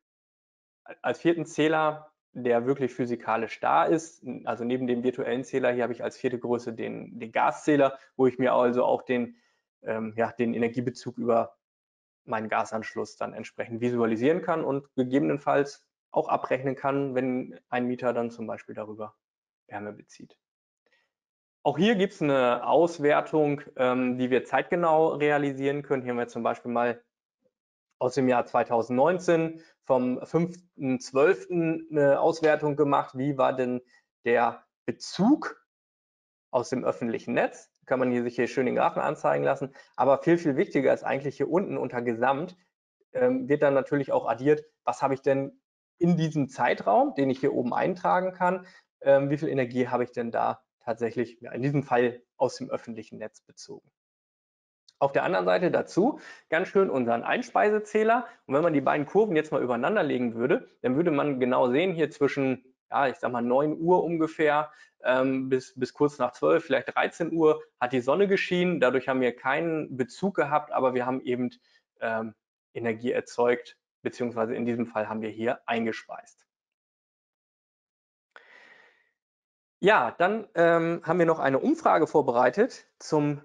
Zähler, der wirklich physikalisch da ist, also neben dem virtuellen Zähler, hier habe ich als vierte Größe den Gaszähler, wo ich mir also auch den Energiebezug über meinen Gasanschluss dann entsprechend visualisieren kann und gegebenenfalls auch abrechnen kann, wenn ein Mieter dann zum Beispiel darüber Wärme bezieht. Auch hier gibt es eine Auswertung, die wir zeitgenau realisieren können. Hier haben wir zum Beispiel mal aus dem Jahr 2019 vom 5.12. eine Auswertung gemacht. Wie war denn der Bezug aus dem öffentlichen Netz? Kann man sich hier schön den Graphen anzeigen lassen. Aber viel, viel wichtiger ist eigentlich hier unten unter Gesamt, wird dann natürlich auch addiert, was habe ich denn in diesem Zeitraum, den ich hier oben eintragen kann, wie viel Energie habe ich denn da tatsächlich, ja, in diesem Fall aus dem öffentlichen Netz bezogen. Auf der anderen Seite dazu ganz schön unseren Einspeisezähler. Und wenn man die beiden Kurven jetzt mal übereinander legen würde, dann würde man genau sehen, hier zwischen, ja, ich sag mal 9 Uhr ungefähr bis kurz nach 12, vielleicht 13 Uhr hat die Sonne geschienen. Dadurch haben wir keinen Bezug gehabt, aber wir haben eben Energie erzeugt, beziehungsweise in diesem Fall haben wir hier eingespeist. Ja, dann haben wir noch eine Umfrage vorbereitet zum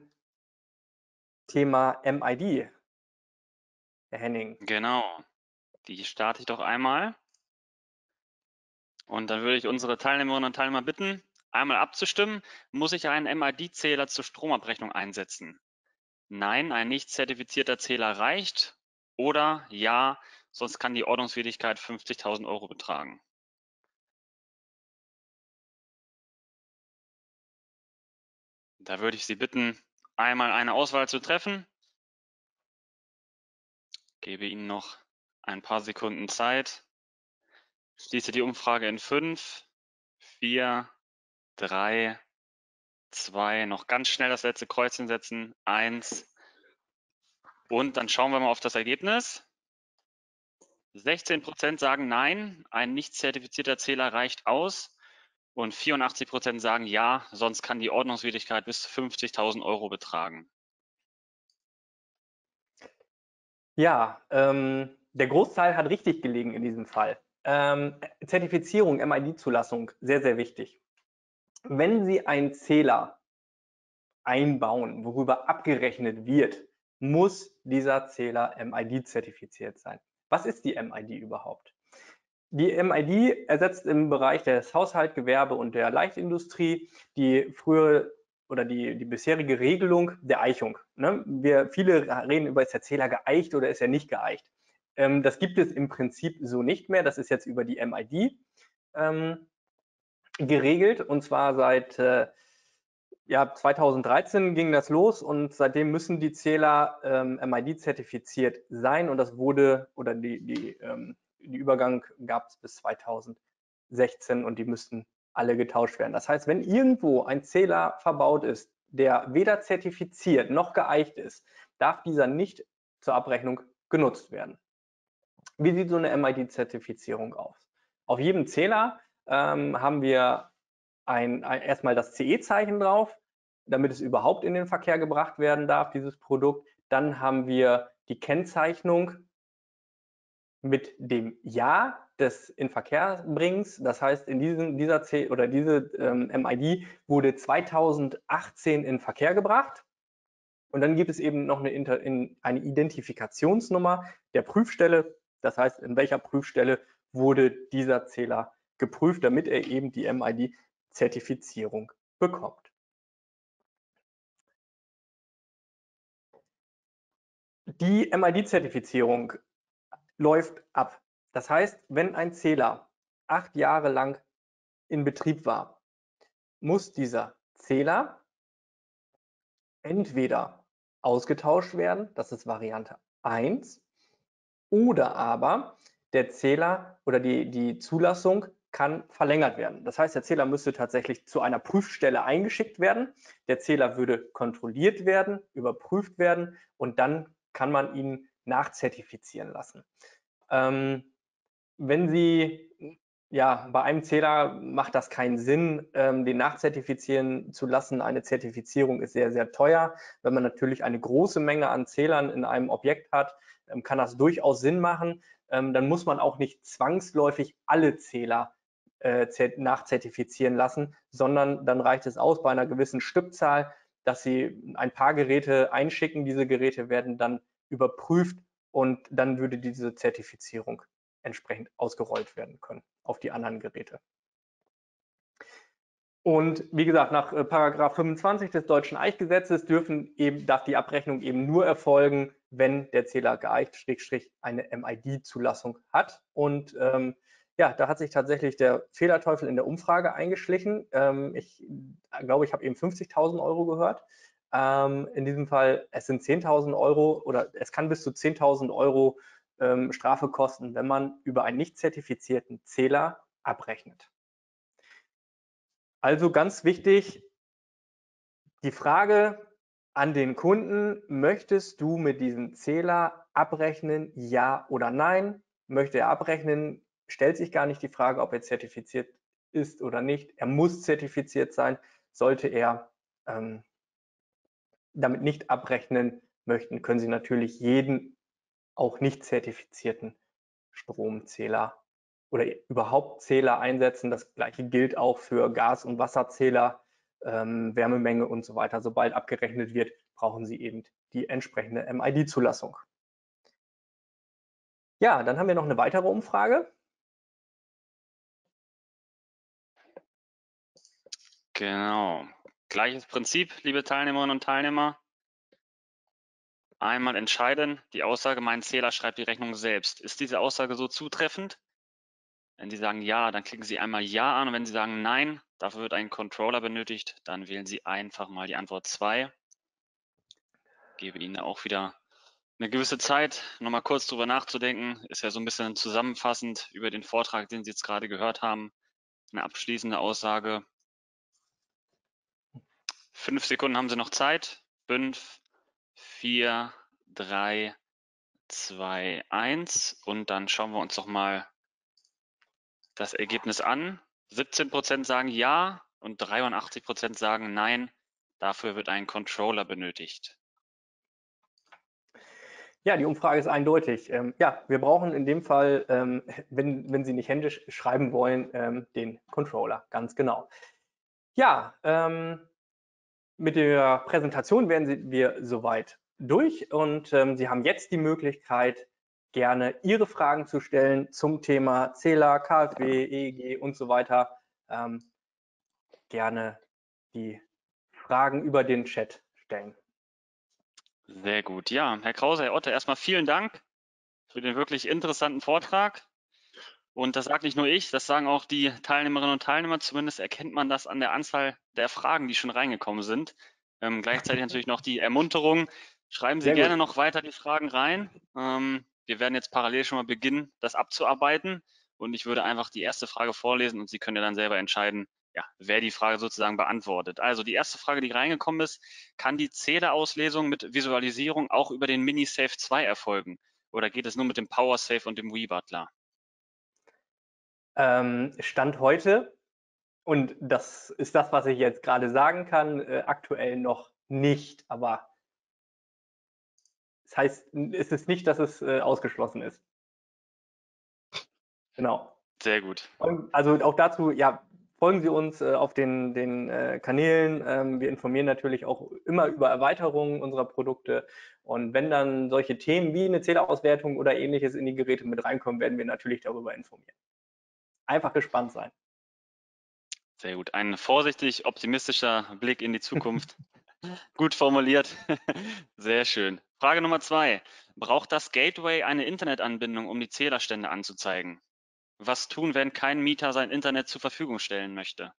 Thema MID. Herr Henning. Genau, die starte ich doch einmal. Und dann würde ich unsere Teilnehmerinnen und Teilnehmer bitten, einmal abzustimmen, muss ich einen MID-Zähler zur Stromabrechnung einsetzen? Nein, ein nicht zertifizierter Zähler reicht. Oder ja, sonst kann die Ordnungswidrigkeit 50.000 € betragen. Da würde ich Sie bitten, einmal eine Auswahl zu treffen. Gebe Ihnen noch ein paar Sekunden Zeit. Schließe die Umfrage in 5, 4, 3, 2, noch ganz schnell das letzte Kreuzchen setzen, 1. Und dann schauen wir mal auf das Ergebnis. 16% sagen nein, ein nicht zertifizierter Zähler reicht aus. Und 84% sagen ja, sonst kann die Ordnungswidrigkeit bis 50.000 € betragen. Ja, der Großteil hat richtig gelegen in diesem Fall. Zertifizierung, MID-Zulassung, sehr, sehr wichtig. Wenn Sie einen Zähler einbauen, worüber abgerechnet wird, muss dieser Zähler MID-zertifiziert sein. Was ist die MID überhaupt? Die MID ersetzt im Bereich des Haushalt, Gewerbe und der Leichtindustrie die frühere oder die bisherige Regelung der Eichung. Ne? Viele reden über, ist der Zähler geeicht oder ist er nicht geeicht. Das gibt es im Prinzip so nicht mehr. Das ist jetzt über die MID geregelt, und zwar seit 2013 ging das los, und seitdem müssen die Zähler MID-zertifiziert sein, und das wurde, oder die Übergang gab es bis 2016, und die müssten alle getauscht werden. Das heißt, wenn irgendwo ein Zähler verbaut ist, der weder zertifiziert noch geeicht ist, darf dieser nicht zur Abrechnung genutzt werden. Wie sieht so eine MID-Zertifizierung aus? Auf jedem Zähler haben wir erstmal das CE-Zeichen drauf, damit es überhaupt in den Verkehr gebracht werden darf, dieses Produkt. Dann haben wir die Kennzeichnung mit dem Jahr des Inverkehrbringens. Das heißt, diese MID wurde 2018 in Verkehr gebracht. Und dann gibt es eben noch eine Identifikationsnummer der Prüfstelle. Das heißt, in welcher Prüfstelle wurde dieser Zähler geprüft, damit er eben die MID-Zertifizierung bekommt. Die MID-Zertifizierung läuft ab. Das heißt, wenn ein Zähler 8 Jahre lang in Betrieb war, muss dieser Zähler entweder ausgetauscht werden, das ist Variante 1, oder aber der Zähler oder die Zulassung kann verlängert werden. Das heißt, der Zähler müsste tatsächlich zu einer Prüfstelle eingeschickt werden. Der Zähler würde kontrolliert werden, überprüft werden, und dann kann man ihn nachzertifizieren lassen. Wenn Sie, bei einem Zähler macht das keinen Sinn, den nachzertifizieren zu lassen. Eine Zertifizierung ist sehr, sehr teuer. Wenn man natürlich eine große Menge an Zählern in einem Objekt hat, kann das durchaus Sinn machen. Dann muss man auch nicht zwangsläufig alle Zähler nachzertifizieren lassen, sondern dann reicht es aus bei einer gewissen Stückzahl, dass Sie ein paar Geräte einschicken. Diese Geräte werden dann überprüft, und dann würde diese Zertifizierung entsprechend ausgerollt werden können auf die anderen Geräte. Und wie gesagt, nach Paragraph 25 des Deutschen Eichgesetzes darf die Abrechnung eben nur erfolgen, wenn der Zähler geeicht / eine MID-Zulassung hat. Und da hat sich tatsächlich der Fehlerteufel in der Umfrage eingeschlichen. Ich glaube, ich habe eben 50.000 € gehört. In diesem Fall, es sind 10.000 € oder es kann bis zu 10.000 € Strafe kosten, wenn man über einen nicht zertifizierten Zähler abrechnet. Also ganz wichtig, die Frage an den Kunden: Möchtest du mit diesem Zähler abrechnen, ja oder nein? Möchte er abrechnen, stellt sich gar nicht die Frage, ob er zertifiziert ist oder nicht. Er muss zertifiziert sein. Sollte er damit nicht abrechnen möchten, können Sie natürlich jeden auch nicht zertifizierten Stromzähler oder überhaupt Zähler einsetzen. Das gleiche gilt auch für Gas- und Wasserzähler, Wärmemenge und so weiter. Sobald abgerechnet wird, brauchen Sie eben die entsprechende MID-Zulassung. Ja, dann haben wir noch eine weitere Umfrage. Genau. Gleiches Prinzip, liebe Teilnehmerinnen und Teilnehmer. Einmal entscheiden, die Aussage, mein Zähler schreibt die Rechnung selbst. Ist diese Aussage so zutreffend? Wenn Sie sagen ja, dann klicken Sie einmal ja an, und wenn Sie sagen nein, dafür wird ein Controller benötigt, dann wählen Sie einfach mal die Antwort 2. Gebe Ihnen auch wieder eine gewisse Zeit, nochmal kurz drüber nachzudenken. Ist ja so ein bisschen zusammenfassend über den Vortrag, den Sie jetzt gerade gehört haben. Eine abschließende Aussage. 5 Sekunden haben Sie noch Zeit. 5, 4, 3, 2, 1. Und dann schauen wir uns doch mal das Ergebnis an. 17% sagen ja und 83% sagen nein. Dafür wird ein Controller benötigt. Ja, die Umfrage ist eindeutig. Ja, wir brauchen in dem Fall, wenn Sie nicht händisch schreiben wollen, den Controller, ganz genau. Ja, mit der Präsentation wären wir soweit durch und Sie haben jetzt die Möglichkeit, gerne Ihre Fragen zu stellen zum Thema Zähler, KfW, EEG und so weiter. Gerne die Fragen über den Chat stellen. Sehr gut. Ja, Herr Krause, Herr Otte, erstmal vielen Dank für den wirklich interessanten Vortrag. Und das sagt nicht nur ich, das sagen auch die Teilnehmerinnen und Teilnehmer. Zumindest erkennt man das an der Anzahl der Fragen, die schon reingekommen sind. Gleichzeitig natürlich noch die Ermunterung. Schreiben Sie Sehr gerne gut. noch weiter die Fragen rein. Wir werden jetzt parallel schon mal beginnen, das abzuarbeiten. Und ich würde einfach die erste Frage vorlesen und Sie können ja dann selber entscheiden, ja, wer die Frage sozusagen beantwortet. Also die erste Frage, die reingekommen ist: Kann die Zählerauslesung mit Visualisierung auch über den MiniSafe 2 erfolgen? Oder geht es nur mit dem PowerSafe und dem WeButler? Stand heute, und das ist das, was ich jetzt gerade sagen kann, aktuell noch nicht, aber das heißt, es ist nicht, dass es ausgeschlossen ist. Genau. Sehr gut. Also auch dazu, ja, folgen Sie uns auf den Kanälen. Wir informieren natürlich auch immer über Erweiterungen unserer Produkte. Und wenn dann solche Themen wie eine Zählerauswertung oder ähnliches in die Geräte mit reinkommen, werden wir natürlich darüber informieren. Einfach gespannt sein. Sehr gut. Ein vorsichtig optimistischer Blick in die Zukunft. Gut formuliert. Sehr schön. Frage Nummer 2. Braucht das Gateway eine Internetanbindung, um die Zählerstände anzuzeigen? Was tun, wenn kein Mieter sein Internet zur Verfügung stellen möchte?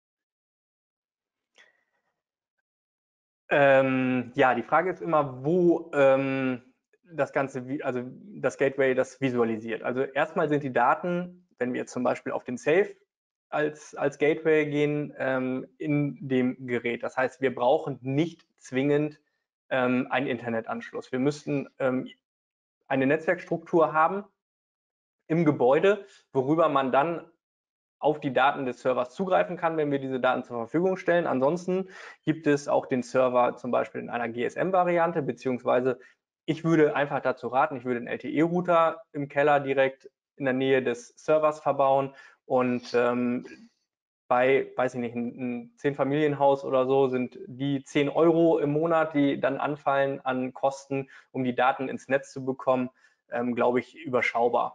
Ja, die Frage ist immer, wo das Ganze, also das Gateway das visualisiert. Also erstmal sind die Daten, wenn wir jetzt zum Beispiel auf den Safe als Gateway gehen, in dem Gerät. Das heißt, wir brauchen nicht zwingend einen Internetanschluss. Wir müssten eine Netzwerkstruktur haben im Gebäude, worüber man dann auf die Daten des Servers zugreifen kann, wenn wir diese Daten zur Verfügung stellen. Ansonsten gibt es auch den Server zum Beispiel in einer GSM-Variante, beziehungsweise ich würde einfach dazu raten, ich würde einen LTE-Router im Keller direkt in der Nähe des Servers verbauen und bei, weiß ich nicht, ein 10-Familienhaus oder so sind die 10 € im Monat, die dann anfallen an Kosten, um die Daten ins Netz zu bekommen, glaube ich, überschaubar.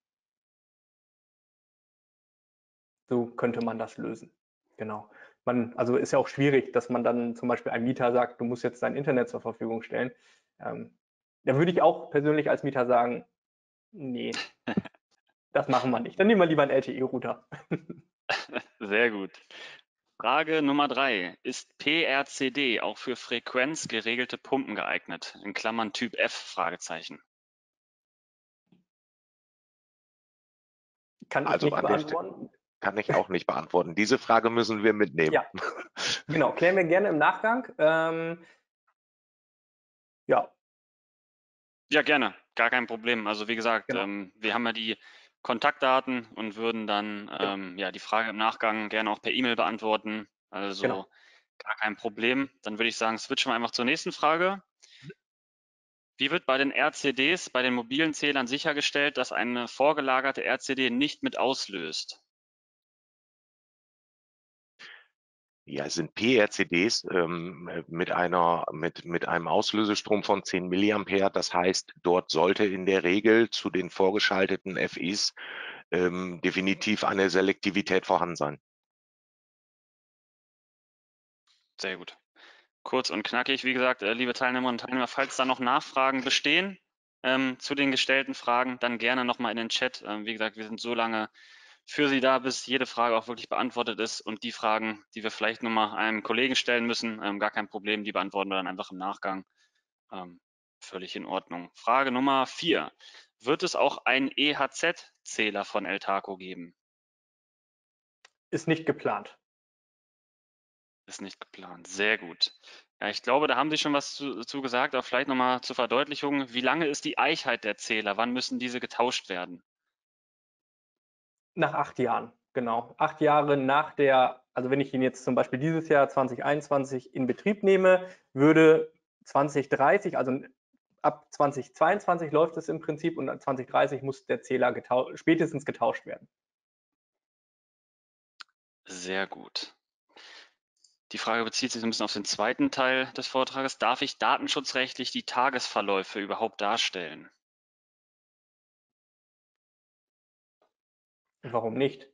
So könnte man das lösen. Genau. Also ist ja auch schwierig, dass man dann zum Beispiel einem Mieter sagt, du musst jetzt dein Internet zur Verfügung stellen. Da würde ich auch persönlich als Mieter sagen, nee, das machen wir nicht. Dann nehmen wir lieber einen LTE-Router. Sehr gut. Frage Nummer 3. Ist PRCD auch für frequenzgeregelte Pumpen geeignet? In Klammern Typ F? Fragezeichen. Kann ich Also nicht an der Stelle beantworten. kann ich auch nicht beantworten. Diese Frage müssen wir mitnehmen. Ja, genau. Klären wir gerne im Nachgang. Ja, Ja, gerne. Gar kein Problem. Also wie gesagt, genau. wir haben ja die Kontaktdaten und würden dann Genau. ja die Frage im Nachgang gerne auch per E-Mail beantworten. Also Genau. gar kein Problem. Dann würde ich sagen, switchen wir einfach zur nächsten Frage. Wie wird bei den RCDs, bei den mobilen Zählern sichergestellt, dass eine vorgelagerte RCD nicht mit auslöst? Ja, es sind PRCDs mit einem Auslösestrom von 10 Milliampere. Das heißt, dort sollte in der Regel zu den vorgeschalteten FIs definitiv eine Selektivität vorhanden sein. Sehr gut. Kurz und knackig, wie gesagt, liebe Teilnehmerinnen und Teilnehmer, falls da noch Nachfragen bestehen zu den gestellten Fragen, dann gerne nochmal in den Chat. Wie gesagt, wir sind so lange für Sie da, bis jede Frage auch wirklich beantwortet ist. Und die Fragen, die wir vielleicht nochmal einem Kollegen stellen müssen, gar kein Problem, die beantworten wir dann einfach im Nachgang. Völlig in Ordnung. Frage Nummer 4. Wird es auch einen EHZ-Zähler von Eltaco geben? Ist nicht geplant. Ist nicht geplant. Sehr gut. Ja, ich glaube, da haben Sie schon was zu gesagt, aber vielleicht nochmal zur Verdeutlichung. Wie lange ist die Eichheit der Zähler? Wann müssen diese getauscht werden? Nach 8 Jahren, genau. 8 Jahre nach der, also wenn ich ihn jetzt zum Beispiel dieses Jahr 2021 in Betrieb nehme, würde 2030, also ab 2022 läuft es im Prinzip und ab 2030 muss der Zähler spätestens getauscht werden. Sehr gut. Die Frage bezieht sich so ein bisschen auf den zweiten Teil des Vortrages. Darf ich datenschutzrechtlich die Tagesverläufe überhaupt darstellen? Warum nicht?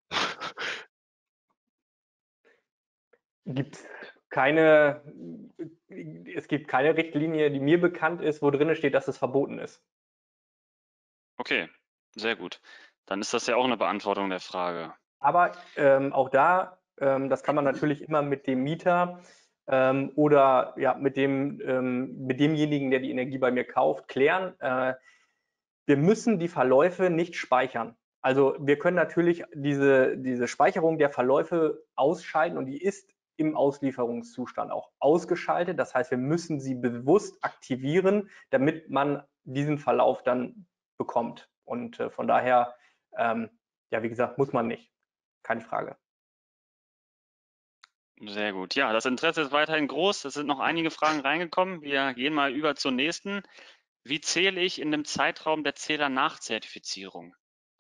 Es gibt keine Richtlinie, die mir bekannt ist, wo drin steht, dass es verboten ist. Okay, sehr gut. Dann ist das ja auch eine Beantwortung der Frage. Aber auch da, das kann man natürlich immer mit dem Mieter oder ja, mit demjenigen, der die Energie bei mir kauft, klären. Wir müssen die Verläufe nicht speichern. Also wir können natürlich diese Speicherung der Verläufe ausschalten und die ist im Auslieferungszustand auch ausgeschaltet. Das heißt, wir müssen sie bewusst aktivieren, damit man diesen Verlauf dann bekommt. Und von daher, ja, wie gesagt, muss man nicht. Keine Frage. Sehr gut. Ja, das Interesse ist weiterhin groß. Es sind noch einige Fragen reingekommen. Wir gehen mal über zur nächsten. Wie zähle ich in dem Zeitraum der Zählernachzertifizierung?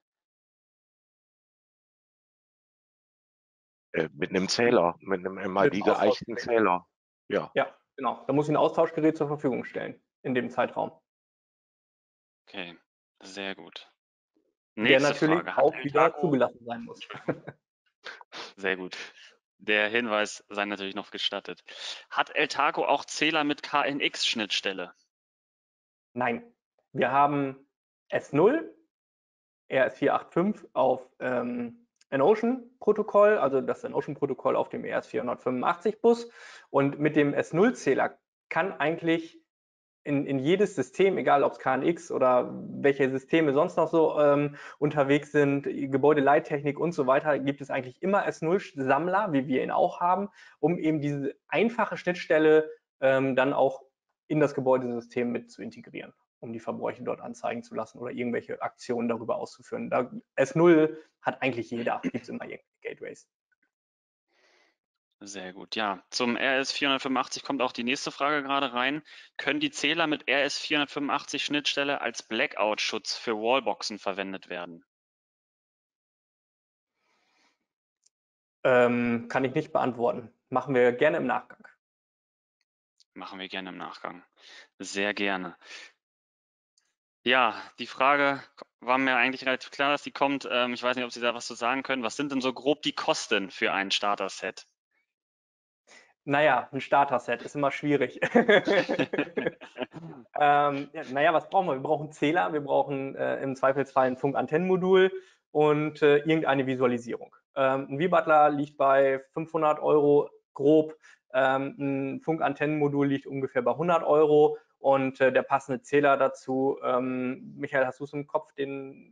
Mit einem Zähler, mit einem MID-geeichten Zähler. Ja. Ja, genau. Da muss ich ein Austauschgerät zur Verfügung stellen in dem Zeitraum. Okay, sehr gut. Der Nächste natürlich Frage. auch wieder zugelassen sein muss. Sehr gut. Der Hinweis sei natürlich noch gestattet. Hat Eltaco auch Zähler mit KNX-Schnittstelle? Nein, wir haben S0, RS485 auf N-Ocean-Protokoll, also das N-Ocean-Protokoll auf dem ES485-Bus. Und mit dem S0-Zähler kann eigentlich in jedes System, egal ob es KNX oder welche Systeme sonst noch so unterwegs sind, Gebäudeleittechnik und so weiter, gibt es eigentlich immer S0-Sammler, wie wir ihn auch haben, um eben diese einfache Schnittstelle dann auch in das Gebäudesystem mit zu integrieren, um die Verbräuche dort anzeigen zu lassen oder irgendwelche Aktionen darüber auszuführen. S0 hat eigentlich jeder, gibt es immer irgendwelche Gateways. Sehr gut. Ja, zum RS485 kommt auch die nächste Frage gerade rein. Können die Zähler mit RS485 Schnittstelle als Blackout-Schutz für Wallboxen verwendet werden? Kann ich nicht beantworten. Machen wir gerne im Nachgang. Machen wir gerne im Nachgang. Sehr gerne. Ja, die Frage war mir eigentlich relativ klar, dass die kommt. Ich weiß nicht, ob Sie da was zu sagen können. Was sind denn so grob die Kosten für ein Starter-Set? Naja, ein Starter-Set ist immer schwierig. Ja, naja, was brauchen wir? Wir brauchen Zähler, wir brauchen im Zweifelsfall ein Funkantennenmodul und irgendeine Visualisierung. Ein V-Butler liegt bei 500 € grob, ein Funkantennenmodul liegt ungefähr bei 100 € und der passende Zähler dazu, Michael, hast du es im Kopf, den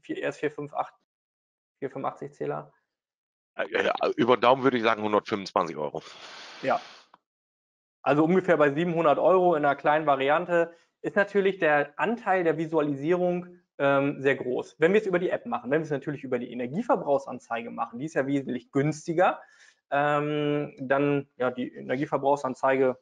RS485 Zähler? Über den Daumen würde ich sagen 125 €. Ja, also ungefähr bei 700 € in einer kleinen Variante, ist natürlich der Anteil der Visualisierung sehr groß. Wenn wir es über die App machen, wenn wir es natürlich über die Energieverbrauchsanzeige machen, die ist ja wesentlich günstiger, dann ja die Energieverbrauchsanzeige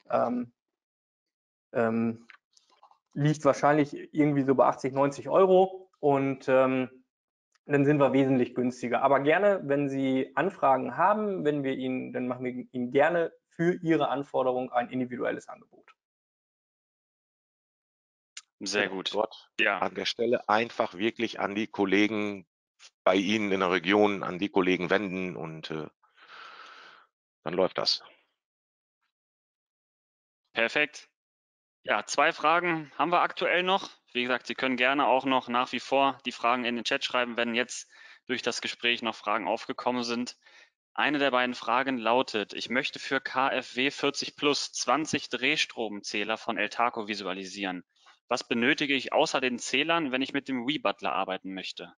liegt wahrscheinlich irgendwie so bei 80, 90 € und dann sind wir wesentlich günstiger. Aber gerne, wenn Sie Anfragen haben, dann machen wir Ihnen gerne für Ihre Anforderung ein individuelles Angebot. Sehr Genau, gut. dort Ja, an der Stelle einfach wirklich an die Kollegen bei Ihnen in der Region, an die Kollegen wenden und dann läuft das. perfekt. Ja, 2 Fragen haben wir aktuell noch. Wie gesagt, Sie können gerne auch noch nach wie vor die Fragen in den Chat schreiben, wenn jetzt durch das Gespräch noch Fragen aufgekommen sind. Eine der beiden Fragen lautet: Ich möchte für KfW 40 Plus 20 Drehstromzähler von Eltaco visualisieren. Was benötige ich außer den Zählern, wenn ich mit dem WeButler arbeiten möchte?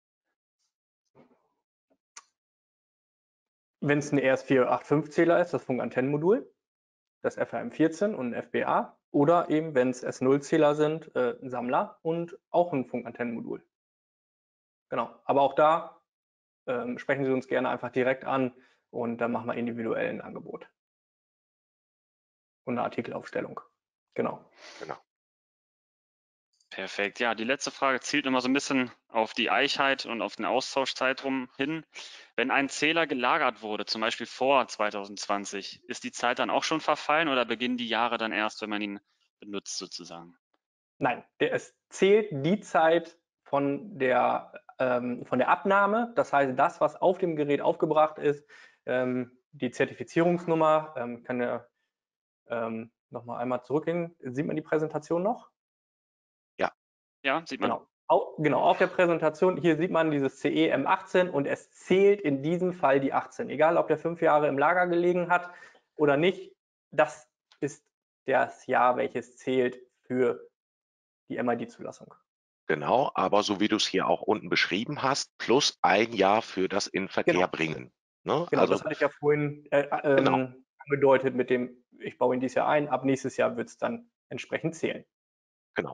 Wenn es ein RS485-Zähler ist, das Funkantennenmodul, das FRM14 und ein FBA, oder eben, wenn es S0-Zähler sind, ein Sammler und auch ein Funkantennenmodul. Genau, aber auch da sprechen Sie uns gerne einfach direkt an und dann machen wir individuell ein Angebot und eine Artikelaufstellung. Genau. Genau. Perfekt. Ja, die letzte Frage zielt immer so ein bisschen auf die Eichheit und auf den Austauschzeitraum hin. Wenn ein Zähler gelagert wurde, zum Beispiel vor 2020, ist die Zeit dann auch schon verfallen oder beginnen die Jahre dann erst, wenn man ihn benutzt sozusagen? Nein, es zählt die Zeit von der Abnahme, das heißt das, was auf dem Gerät aufgebracht ist, die Zertifizierungsnummer, kann ja nochmal einmal zurückgehen. Sieht man die Präsentation noch? Ja, Ja, sieht man. Genau, auf der Präsentation, hier sieht man dieses CE M18 und es zählt in diesem Fall die 18. Egal, ob der 5 Jahre im Lager gelegen hat oder nicht, das ist das Jahr, welches zählt für die MID-Zulassung. genau, aber so wie du es hier auch unten beschrieben hast, plus ein Jahr für das Inverkehr Genau, bringen. Ne? genau, Also das hatte ich ja vorhin genau, angedeutet mit dem, ich baue ihn dieses Jahr ein, ab nächstes Jahr wird es dann entsprechend zählen. genau.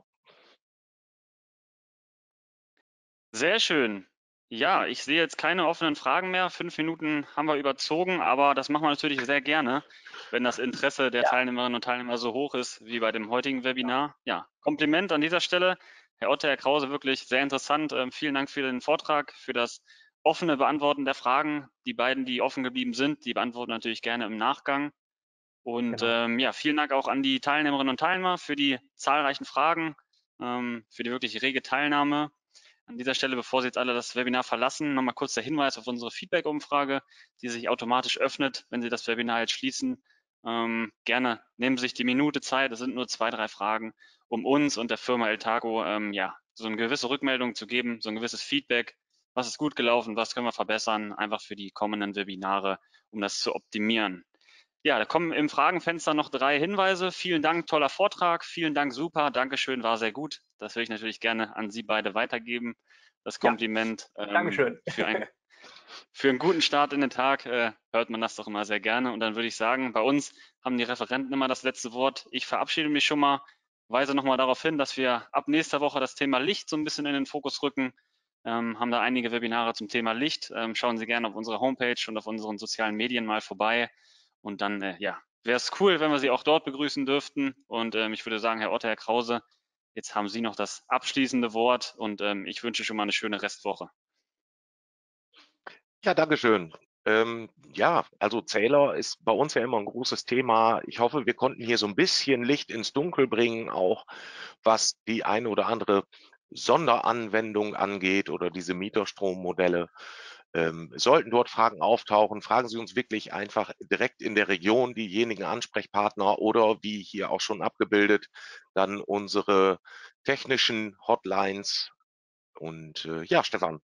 Sehr schön. Ja, ich sehe jetzt keine offenen Fragen mehr. 5 Minuten haben wir überzogen, aber das machen wir natürlich sehr gerne, wenn das Interesse der Ja. Teilnehmerinnen und Teilnehmer so hoch ist wie bei dem heutigen Webinar. Ja, Kompliment an dieser Stelle. Herr Otte, Herr Krause, wirklich sehr interessant. Vielen Dank für den Vortrag, für das offene Beantworten der Fragen. Die beiden, die offen geblieben sind, die beantworten natürlich gerne im Nachgang. Und Genau. ja, vielen Dank auch an die Teilnehmerinnen und Teilnehmer für die zahlreichen Fragen, für die wirklich rege Teilnahme. An dieser Stelle, bevor Sie jetzt alle das Webinar verlassen, nochmal kurz der Hinweis auf unsere Feedback-Umfrage, die sich automatisch öffnet, wenn Sie das Webinar jetzt schließen. Gerne nehmen Sie sich die Minute Zeit, es sind nur 2, 3 Fragen, um uns und der Firma Eltago ja, so eine gewisse Rückmeldung zu geben, so ein gewisses Feedback, was ist gut gelaufen, was können wir verbessern, einfach für die kommenden Webinare, um das zu optimieren. Ja, da kommen im Fragenfenster noch 3 Hinweise. Vielen Dank, toller Vortrag. Vielen Dank, super. Dankeschön, war sehr gut. Das will ich natürlich gerne an Sie beide weitergeben. Das Ja, Kompliment Dankeschön. für einen guten Start in den Tag hört man das doch immer sehr gerne. Und dann würde ich sagen, bei uns haben die Referenten immer das letzte Wort. Ich verabschiede mich schon mal, weise nochmal darauf hin, dass wir ab nächster Woche das Thema Licht so ein bisschen in den Fokus rücken. Haben da einige Webinare zum Thema Licht. Schauen Sie gerne auf unserer Homepage und auf unseren sozialen Medien mal vorbei. Und dann, ja, wäre es cool, wenn wir Sie auch dort begrüßen dürften. Und ich würde sagen, Herr Otte, Herr Krause, jetzt haben Sie noch das abschließende Wort und ich wünsche schon mal eine schöne Restwoche. Ja, Dankeschön. Ja, also Zähler ist bei uns ja immer ein großes Thema. Ich hoffe, wir konnten hier so ein bisschen Licht ins Dunkel bringen, auch was die eine oder andere Sonderanwendung angeht oder diese Mieterstrommodelle. Sollten dort Fragen auftauchen, fragen Sie uns wirklich einfach direkt in der Region diejenigen Ansprechpartner oder wie hier auch schon abgebildet, dann unsere technischen Hotlines. Und ja, Stefan.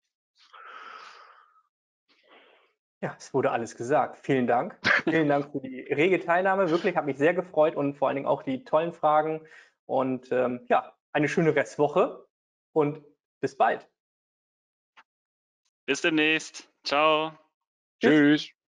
Ja, es wurde alles gesagt. Vielen Dank. Vielen Dank für die rege Teilnahme. Wirklich, hat mich sehr gefreut und vor allen Dingen auch die tollen Fragen. Und ja, eine schöne Restwoche und bis bald. Bis demnächst. Ciao. Tschüss. Tschüss.